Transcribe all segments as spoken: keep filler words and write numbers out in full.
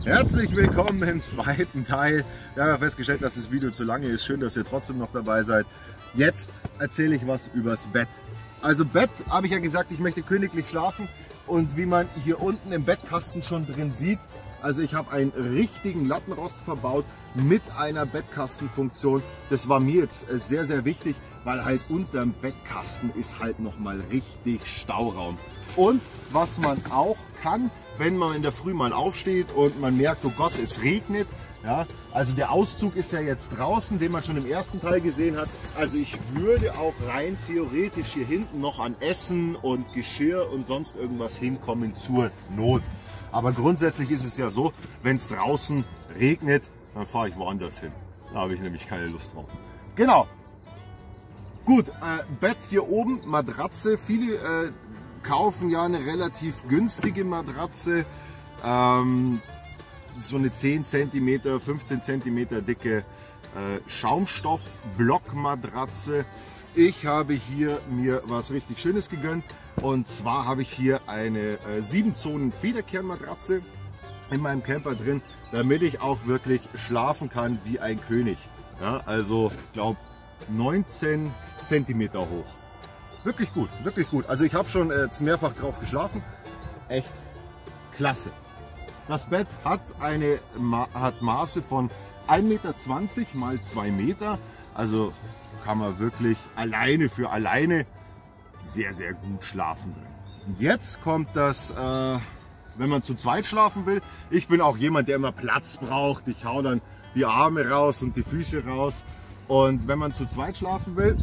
Herzlich willkommen im zweiten Teil. Wir haben ja festgestellt, dass das Video zu lange ist. Schön, dass ihr trotzdem noch dabei seid. Jetzt erzähle ich was übers Bett. Also Bett, habe ich ja gesagt, ich möchte königlich schlafen. Und wie man hier unten im Bettkasten schon drin sieht, also ich habe einen richtigen Lattenrost verbaut mit einer Bettkastenfunktion. Das war mir jetzt sehr, sehr wichtig, weil halt unterm Bettkasten ist halt nochmal richtig Stauraum. Und was man auch kann, wenn man in der Früh mal aufsteht und man merkt, oh Gott, es regnet. Ja, also der Auszug ist ja jetzt draußen, den man schon im ersten Teil gesehen hat. Also ich würde auch rein theoretisch hier hinten noch an Essen und Geschirr und sonst irgendwas hinkommen zur Not. Aber grundsätzlich ist es ja so, wenn es draußen regnet, dann fahre ich woanders hin. Da habe ich nämlich keine Lust drauf. Genau. Gut, äh, Bett hier oben, Matratze. Viele äh, kaufen ja eine relativ günstige Matratze. Ähm, so eine zehn Zentimeter, fünfzehn Zentimeter dicke äh, Schaumstoff-Blockmatratze. Ich habe hier mir was richtig Schönes gegönnt. Und zwar habe ich hier eine äh, sieben Zonen Federkernmatratze in meinem Camper drin, damit ich auch wirklich schlafen kann wie ein König. Ja, also ich glaube neunzehn Zentimeter hoch. Wirklich gut, wirklich gut. Also ich habe schon äh, mehrfach drauf geschlafen. Echt klasse. Das Bett hat, eine, hat Maße von ein Meter zwanzig mal zwei Meter. Also kann man wirklich alleine für alleine sehr, sehr gut schlafen drin. Und jetzt kommt das, äh, wenn man zu zweit schlafen will. Ich bin auch jemand, der immer Platz braucht. Ich hau dann die Arme raus und die Füße raus. Und wenn man zu zweit schlafen will,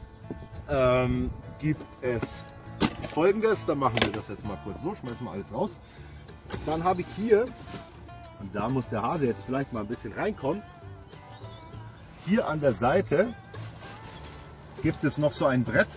ähm, gibt es Folgendes. Dann machen wir das jetzt mal kurz so, schmeißen wir alles raus. Dann habe ich hier, und da muss der Hase jetzt vielleicht mal ein bisschen reinkommen, hier an der Seite gibt es noch so ein Brett.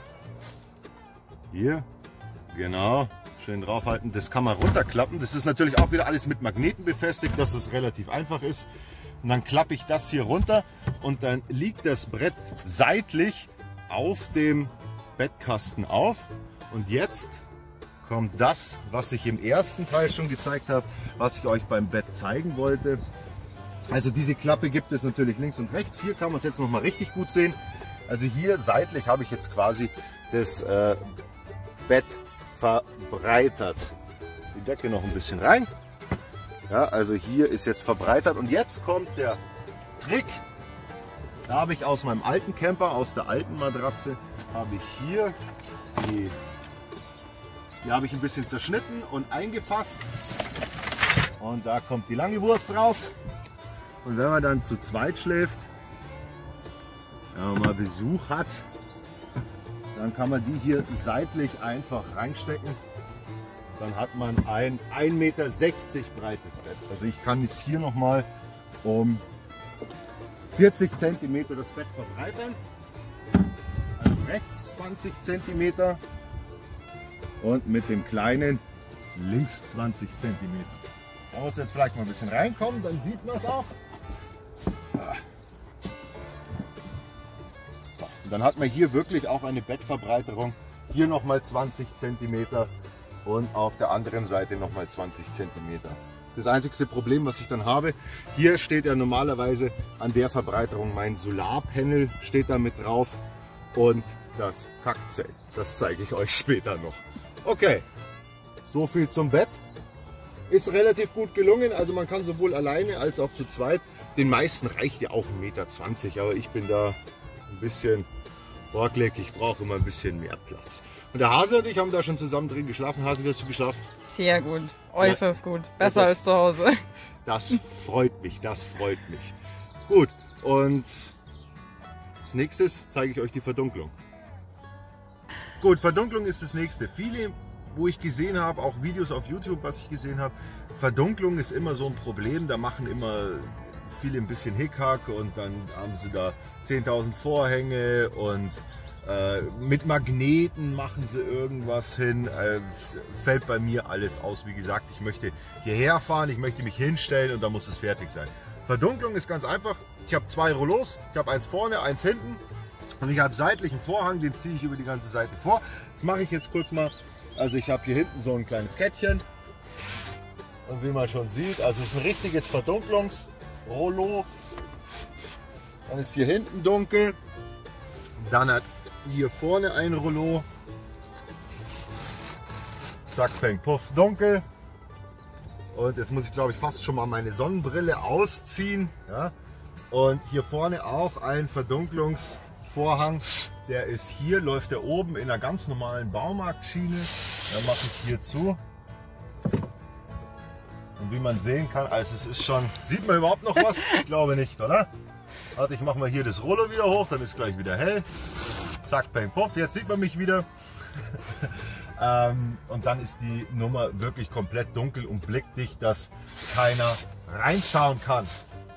Hier, genau, schön draufhalten. Das kann man runterklappen. Das ist natürlich auch wieder alles mit Magneten befestigt, dass es relativ einfach ist. Und dann klappe ich das hier runter und dann liegt das Brett seitlich auf dem Bettkasten auf. Und jetzt kommt das, was ich im ersten Teil schon gezeigt habe, was ich euch beim Bett zeigen wollte. Also diese Klappe gibt es natürlich links und rechts. Hier kann man es jetzt noch mal richtig gut sehen. Also hier seitlich habe ich jetzt quasi das äh, Bett verbreitert. Die Decke noch ein bisschen rein. Ja, also hier ist jetzt verbreitert. Und jetzt kommt der Trick. Da habe ich aus meinem alten Camper, aus der alten Matratze, habe ich hier die Die habe ich ein bisschen zerschnitten und eingefasst. Und da kommt die lange Wurst raus. Und wenn man dann zu zweit schläft, wenn man mal Besuch hat, dann kann man die hier seitlich einfach reinstecken. Dann hat man ein ein Meter sechzig breites Bett. Also ich kann jetzt hier nochmal um vierzig Zentimeter das Bett verbreitern. Also rechts zwanzig Zentimeter. Und mit dem kleinen links zwanzig Zentimeter. Da muss jetzt vielleicht mal ein bisschen reinkommen, dann sieht man es auch. So, und dann hat man hier wirklich auch eine Bettverbreiterung. Hier nochmal zwanzig Zentimeter und auf der anderen Seite nochmal zwanzig Zentimeter. Das einzige Problem, was ich dann habe, hier steht ja normalerweise an der Verbreiterung mein Solarpanel steht da mit drauf und das Kackzelt. Das zeige ich euch später noch. Okay, so viel zum Bett. Ist relativ gut gelungen, also man kann sowohl alleine als auch zu zweit. Den meisten reicht ja auch ein Meter zwanzig, aber ich bin da ein bisschen wackelig, ich brauche immer ein bisschen mehr Platz. Und der Hase und ich haben da schon zusammen drin geschlafen. Hase, wie hast du geschlafen? Sehr gut, äußerst ja, gut, besser das, als zu Hause. Das freut mich, das freut mich. Gut, und als nächstes zeige ich euch die Verdunklung. Gut, Verdunklung ist das nächste. Viele, wo ich gesehen habe, auch Videos auf YouTube, was ich gesehen habe, Verdunklung ist immer so ein Problem. Da machen immer viele ein bisschen Hickhack und dann haben sie da zehntausend Vorhänge und äh, mit Magneten machen sie irgendwas hin. Äh, fällt bei mir alles aus. Wie gesagt, ich möchte hierher fahren, ich möchte mich hinstellen und dann muss es fertig sein. Verdunklung ist ganz einfach. Ich habe zwei Rollos. Ich habe eins vorne, eins hinten. Und ich habe seitlichen Vorhang, den ziehe ich über die ganze Seite vor. Das mache ich jetzt kurz mal. Also ich habe hier hinten so ein kleines Kettchen. Und wie man schon sieht, also es ist ein richtiges Verdunklungsrollo. Dann ist hier hinten dunkel. Dann hat hier vorne ein Rollo. Zack, peng, puff, dunkel. Und jetzt muss ich, glaube ich, fast schon mal meine Sonnenbrille ausziehen. Ja? Und hier vorne auch ein Verdunklungsvorhang. Der ist hier, läuft der oben in einer ganz normalen Baumarktschiene. Dann mache ich hier zu. Und wie man sehen kann, also es ist schon, sieht man überhaupt noch was? Ich glaube nicht, oder? Warte, ich mache mal hier das Rollo wieder hoch, dann ist gleich wieder hell. Zack, peng, puff, jetzt sieht man mich wieder. ähm, und dann ist die Nummer wirklich komplett dunkel und blickdicht, dass keiner reinschauen kann.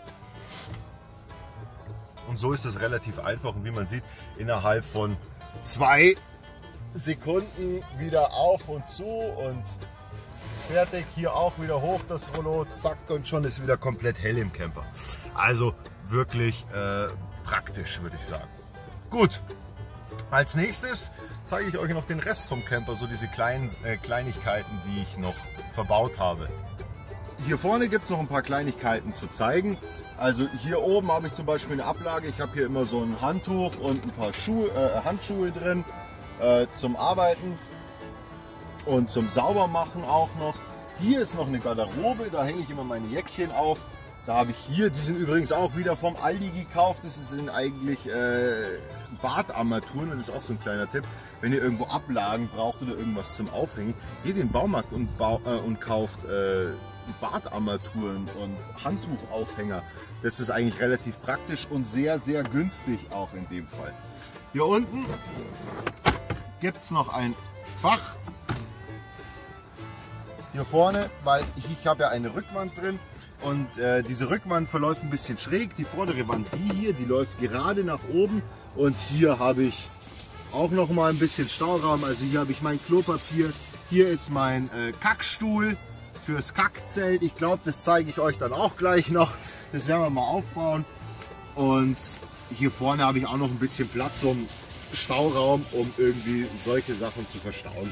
Und so ist es relativ einfach und wie man sieht, innerhalb von zwei Sekunden wieder auf und zu und fertig. Hier auch wieder hoch das Rollo, zack, und schon ist wieder komplett hell im Camper. Also wirklich äh, praktisch, würde ich sagen. Gut, als nächstes zeige ich euch noch den Rest vom Camper, so diese kleinen äh, Kleinigkeiten, die ich noch verbaut habe. Hier vorne gibt es noch ein paar Kleinigkeiten zu zeigen. Also hier oben habe ich zum Beispiel eine Ablage. Ich habe hier immer so ein Handtuch und ein paar Schuhe, äh, Handschuhe drin äh, zum Arbeiten und zum Saubermachen auch noch. Hier ist noch eine Garderobe, da hänge ich immer meine Jäckchen auf. Da habe ich hier, die sind übrigens auch wieder vom Aldi gekauft. Das sind eigentlich äh, Badarmaturen und das ist auch so ein kleiner Tipp. Wenn ihr irgendwo Ablagen braucht oder irgendwas zum Aufhängen, geht in den Baumarkt und, bau, äh, und kauft äh, Badarmaturen und Handtuchaufhänger. Das ist eigentlich relativ praktisch und sehr, sehr günstig auch in dem Fall. Hier unten gibt es noch ein Fach. Hier vorne, weil ich, ich habe ja eine Rückwand drin und äh, diese Rückwand verläuft ein bisschen schräg. Die vordere Wand, die hier, die läuft gerade nach oben und hier habe ich auch noch mal ein bisschen Stauraum. Also hier habe ich mein Klopapier, hier ist mein äh, Kackstuhl fürs Kackzelt. Ich glaube, das zeige ich euch dann auch gleich noch. Das werden wir mal aufbauen. Und hier vorne habe ich auch noch ein bisschen Platz, um Stauraum, um irgendwie solche Sachen zu verstauen.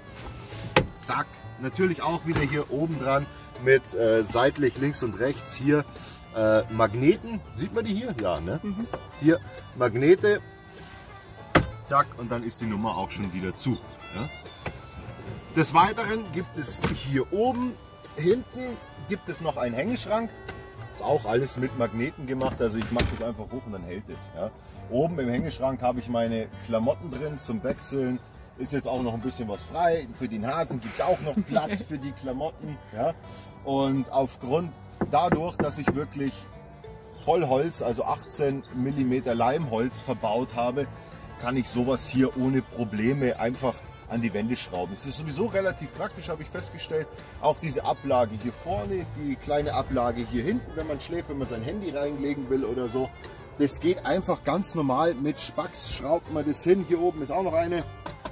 Zack. Natürlich auch wieder hier oben dran mit äh, seitlich links und rechts hier äh, Magneten. Sieht man die hier? Ja, ne? Mhm. Hier Magnete. Zack, und dann ist die Nummer auch schon wieder zu. Ja? Des Weiteren gibt es hier oben, hinten gibt es noch einen Hängeschrank. Ist auch alles mit Magneten gemacht, also ich mache das einfach hoch und dann hält es. Ja? Oben im Hängeschrank habe ich meine Klamotten drin zum Wechseln. Ist jetzt auch noch ein bisschen was frei. Für den Hasen gibt es auch noch Platz für die Klamotten. Ja? Und aufgrund dadurch, dass ich wirklich Vollholz, also achtzehn Millimeter Leimholz verbaut habe, kann ich sowas hier ohne Probleme einfach an die Wände schrauben. Es ist sowieso relativ praktisch, habe ich festgestellt. Auch diese Ablage hier vorne, die kleine Ablage hier hinten, wenn man schläft, wenn man sein Handy reinlegen will oder so. Das geht einfach ganz normal mit Spacks, schraubt man das hin. Hier oben ist auch noch eine.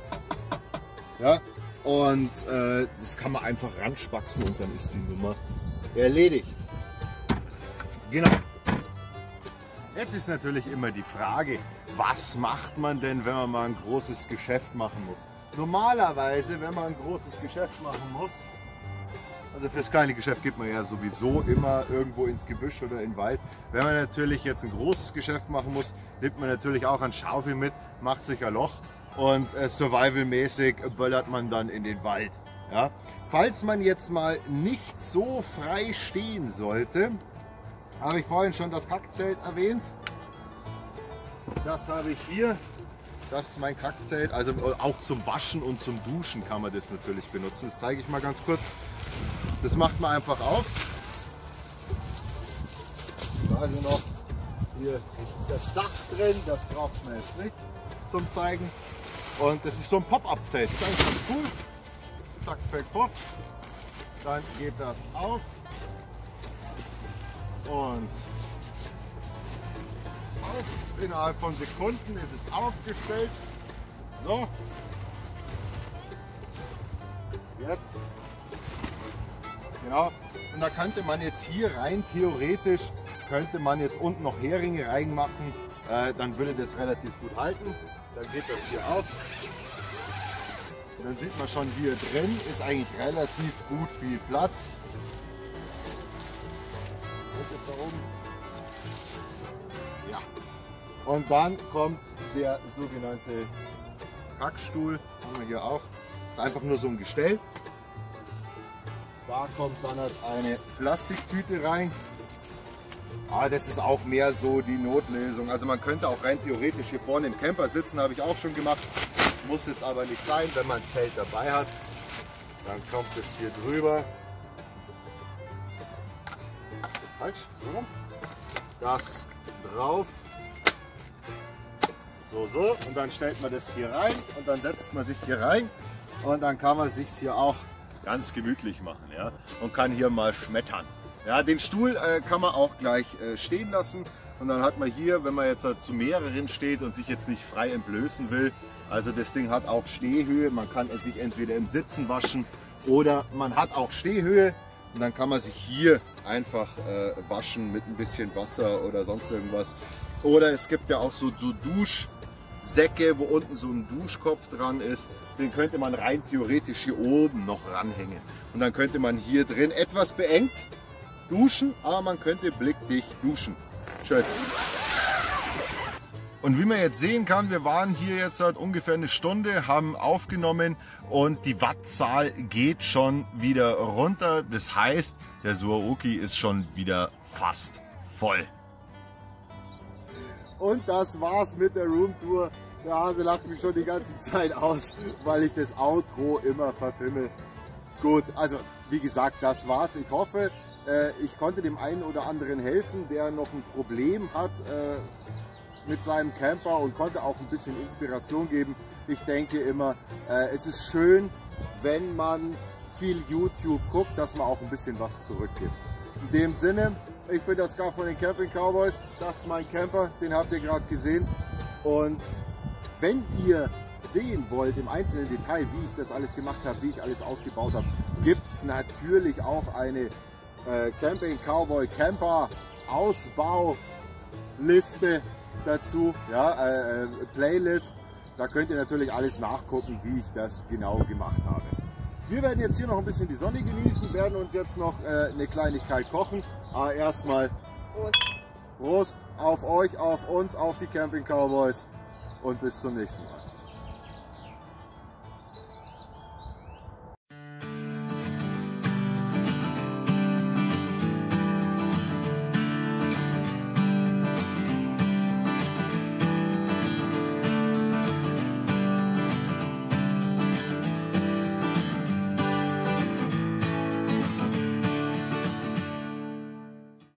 Ja, und äh, das kann man einfach ranspaxen und dann ist die Nummer erledigt. Genau. Jetzt ist natürlich immer die Frage, was macht man denn, wenn man mal ein großes Geschäft machen muss? Normalerweise, wenn man ein großes Geschäft machen muss, also fürs kleine Geschäft geht man ja sowieso immer irgendwo ins Gebüsch oder in den Wald. Wenn man natürlich jetzt ein großes Geschäft machen muss, nimmt man natürlich auch eine Schaufel mit, macht sich ein Loch. Und äh, survivalmäßig böllert man dann in den Wald. Ja? Falls man jetzt mal nicht so frei stehen sollte, habe ich vorhin schon das Kackzelt erwähnt. Das habe ich hier. Das ist mein Kackzelt. Also auch zum Waschen und zum Duschen kann man das natürlich benutzen. Das zeige ich mal ganz kurz. Das macht man einfach auf. Da ist noch hier das Dach drin. Das braucht man jetzt nicht zum Zeigen. Und das ist so ein Pop-Up-Zelt. Das ist eigentlich ganz cool. Zack, fällt Pop. Dann geht das auf. Und auf. Innerhalb von Sekunden ist es aufgestellt. So. Jetzt. Genau. Und da könnte man jetzt hier rein theoretisch, könnte man jetzt unten noch Heringe reinmachen. Äh, dann würde das relativ gut halten. Dann geht das hier auf. Und dann sieht man schon hier drin ist eigentlich relativ gut viel Platz. ist da oben. Ja. Und dann kommt der sogenannte Packstuhl. Haben wir hier auch. Das ist einfach nur so ein Gestell. Da kommt dann halt eine Plastiktüte rein. Aber das ist auch mehr so die Notlösung. Also man könnte auch rein theoretisch hier vorne im Camper sitzen, habe ich auch schon gemacht. Muss jetzt aber nicht sein, wenn man ein Zelt dabei hat. Dann kommt es hier drüber. Falsch, so rum. Das drauf. So, so. Und dann stellt man das hier rein und dann setzt man sich hier rein. Und dann kann man sich hier auch ganz gemütlich machen, ja, und kann hier mal schmettern. Ja, den Stuhl äh, kann man auch gleich äh, stehen lassen und dann hat man hier, wenn man jetzt äh, zu mehreren steht und sich jetzt nicht frei entblößen will, also das Ding hat auch Stehhöhe, man kann es sich entweder im Sitzen waschen oder man hat auch Stehhöhe und dann kann man sich hier einfach äh, waschen mit ein bisschen Wasser oder sonst irgendwas. Oder es gibt ja auch so, so Duschsäcke, wo unten so ein Duschkopf dran ist. Den könnte man rein theoretisch hier oben noch ranhängen. Und dann könnte man hier drin etwas beengt duschen, aber man könnte blickdicht duschen. Schön. Und wie man jetzt sehen kann, wir waren hier jetzt seit ungefähr eine Stunde, haben aufgenommen und die Wattzahl geht schon wieder runter. Das heißt, der Suaoki ist schon wieder fast voll. Und das war's mit der Roomtour. Der Hase lacht mich schon die ganze Zeit aus, weil ich das Outro immer verpimmel. Gut, also wie gesagt, das war's. Ich hoffe, äh, ich konnte dem einen oder anderen helfen, der noch ein Problem hat äh, mit seinem Camper und konnte auch ein bisschen Inspiration geben. Ich denke immer, äh, es ist schön, wenn man viel YouTube guckt, dass man auch ein bisschen was zurückgibt. In dem Sinne, ich bin der Ska von den Camping Cowboys. Das ist mein Camper, den habt ihr gerade gesehen. Und wenn ihr sehen wollt im einzelnen Detail, wie ich das alles gemacht habe, wie ich alles ausgebaut habe, gibt es natürlich auch eine äh, Camping Cowboy Camper Ausbauliste dazu, ja, äh, Playlist. Da könnt ihr natürlich alles nachgucken, wie ich das genau gemacht habe. Wir werden jetzt hier noch ein bisschen die Sonne genießen, werden uns jetzt noch äh, eine Kleinigkeit kochen. Aber erstmal Prost. Prost auf euch, auf uns, auf die Camping Cowboys und bis zum nächsten Mal.